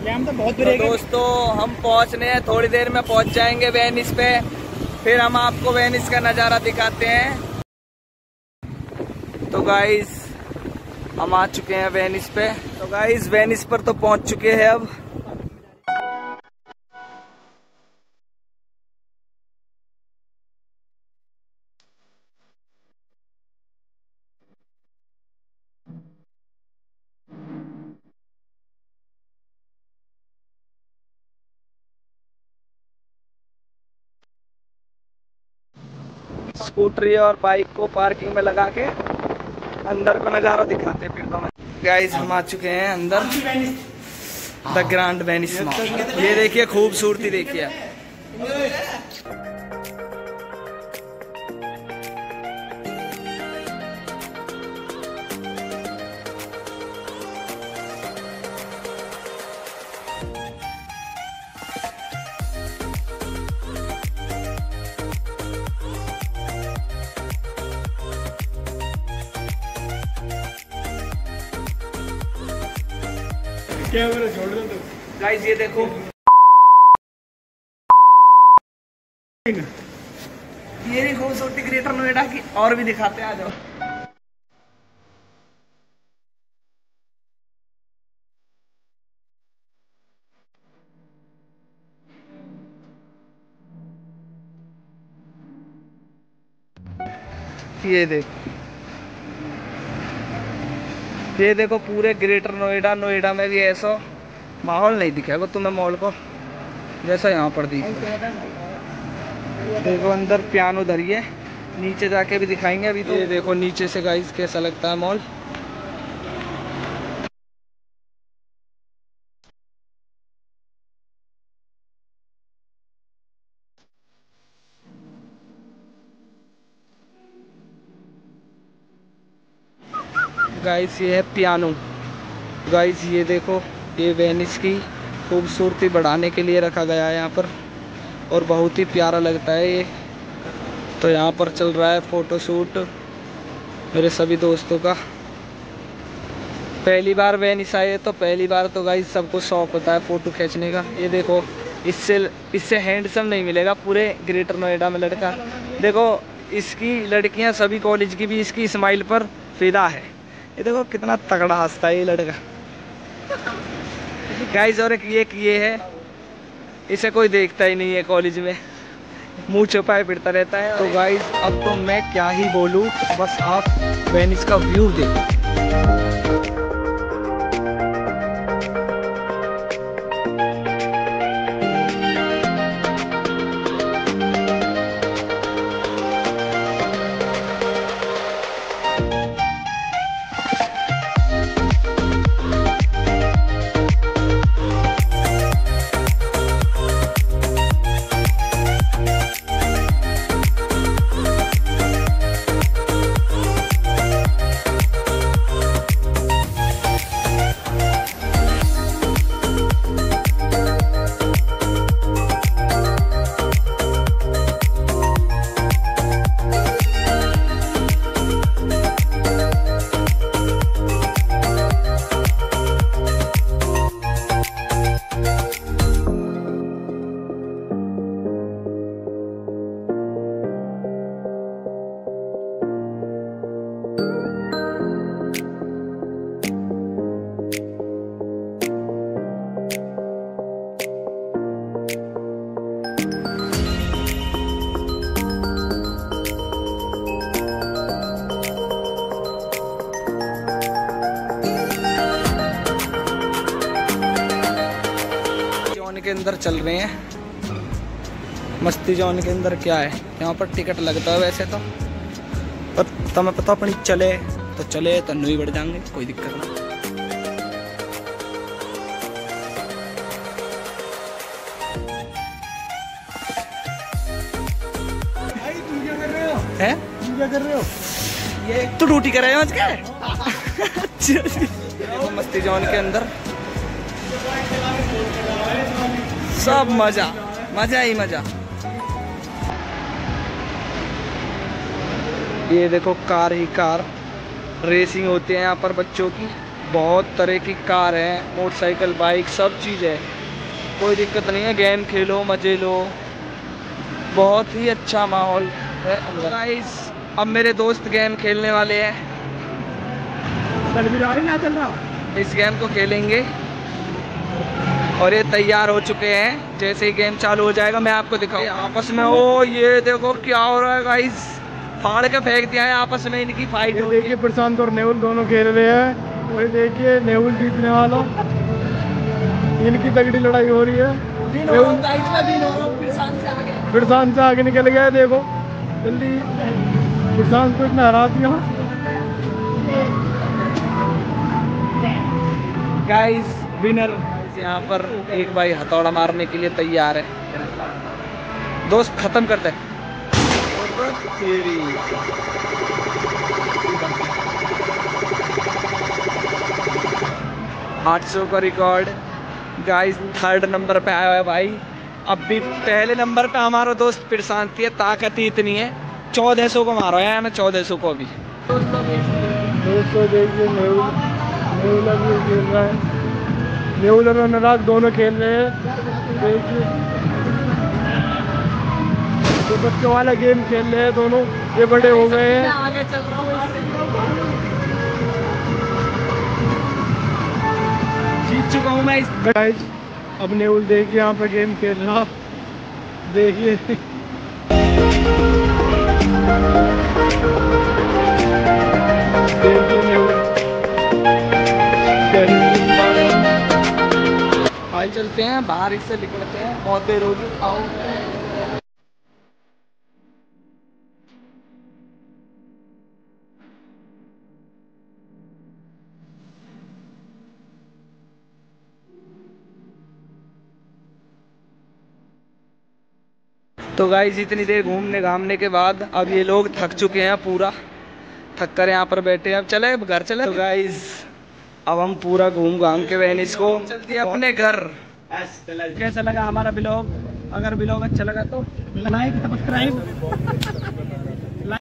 तो बहुत तो दोस्तों हम पहुंचने हैं, थोड़ी देर में पहुंच जाएंगे वेनिस पे। फिर हम आपको वेनिस का नज़ारा दिखाते हैं। तो गाइस हम आ चुके हैं वेनिस पे। तो गाइस वेनिस पर तो पहुंच चुके हैं अब। स्कूटरी और बाइक को पार्किंग में लगा के अंदर को नज़ारा दिखाते हैं। फिर तो गाइस हम आ चुके हैं अंदर, द ग्रैंड वेनिस मॉल। ये देखिए खूबसूरती देखिए। कैमरा छोड़ दो तो। गाइस ये देखो, ये भी खूबसूरती ग्रेटर नोएडा की। और भी दिखाते हैं, आ जाओ। ये देखो पूरे ग्रेटर नोएडा। नोएडा में भी ऐसा माहौल नहीं दिखेगा तुम्हें मॉल को जैसा यहाँ पर दिखेगा। देखो अंदर पियानो धरी है, नीचे जाके भी दिखाएंगे अभी तो। ये देखो नीचे से गाइस कैसा लगता है मॉल। गाइस ये है पियानो। गाइस ये देखो, ये वेनिस की खूबसूरती बढ़ाने के लिए रखा गया है यहाँ पर, और बहुत ही प्यारा लगता है ये। तो यहाँ पर चल रहा है फोटोशूट मेरे सभी दोस्तों का। पहली बार वेनिस आए तो पहली बार तो गाइस सबको शौक होता है फ़ोटो खींचने का। ये देखो इससे हैंडसम नहीं मिलेगा पूरे ग्रेटर नोएडा में लड़का। देखो इसकी लड़कियां सभी कॉलेज की भी इसकी स्माइल पर फिदा है। ये देखो कितना तगड़ा हंसता है ये लड़का। गाइस और एक ये है, इसे कोई देखता ही नहीं है कॉलेज में, मुंह छुपाए फिरता रहता है। तो गाइस अब तो मैं क्या ही बोलूँ, बस आप वेनिस का व्यू देखो। के अंदर चल रहे हैं, मस्ती जोन के अंदर। क्या है यहाँ पर टिकट लगता है वैसे तो, पर तुम्हें पता अपनी चले तो नहीं बढ़ जाएंगे, कोई दिक्कत नहीं। हैं? क्या कर रहे हो? ये तो ड्यूटी कर रहे हो आज के। देखो मस्ती जोन के अंदर सब मजा ही मजा। ये देखो कार ही कार रेसिंग होती है यहाँ पर बच्चों की। बहुत तरह की कार है, मोटरसाइकिल, बाइक, सब चीज़ है, कोई दिक्कत नहीं है। गेम खेलो, मज़े लो, बहुत ही अच्छा माहौल है। तो गाइस अब मेरे दोस्त गेम खेलने वाले हैं, इस गेम को खेलेंगे और ये तैयार हो चुके हैं। जैसे ही गेम चालू हो जाएगा मैं आपको दिखाऊँ। आपस में ओ ये देखो क्या हो रहा है गाइस, फाड़ के फेंक दिया है आपस में इनकी फाइट। देखिए प्रशांत और नेहुल दोनों खेल रहे हैं, वही देखिए नेहुल जीतने वाला, इनकी तगड़ी लड़ाई हो रही है। प्रशांत से आगे निकल गया, देखो जल्दी प्रशांत को इतना हरा दिया। गाइस विनर यहाँ पर एक भाई हथौड़ा मारने के लिए तैयार है। दोस्त खत्म करते 800 का रिकॉर्ड गाइस, 3rd नंबर पे आया है भाई। अब भी पहले नंबर पे हमारा दोस्त प्रशांत है, ताकत ही इतनी है। 1400 को मारो है ना, 1400 को अभी। दोस्तों देखिए नेहुल अभी खेल रहा है, नेहुल और अनुराग दोनों खेल रहे हैं। देखिए तो बच्चों वाला गेम खेल रहे हैं दोनों, ये बड़े हो गए हैं। आगे चल रहा हूँ, जीत चुका हूँ मैं। गाइस अब नेहुल देखिए यहाँ पे गेम खेल रहा, देखिए आज चलते हैं बाहर, इससे निकलते हैं, बहुत देर होगी। आओ तो गाइस इतनी देर घूमने घामने के बाद अब ये लोग थक चुके हैं, पूरा थक कर यहाँ पर बैठे हैं। अब चले घर चले। तो गाइस अब हम पूरा घूम घाम के वेनिस को चलते हैं अपने घर। कैसा लगा हमारा ब्लॉग? अगर ब्लॉग अच्छा लगा तो लाइक सब्सक्राइब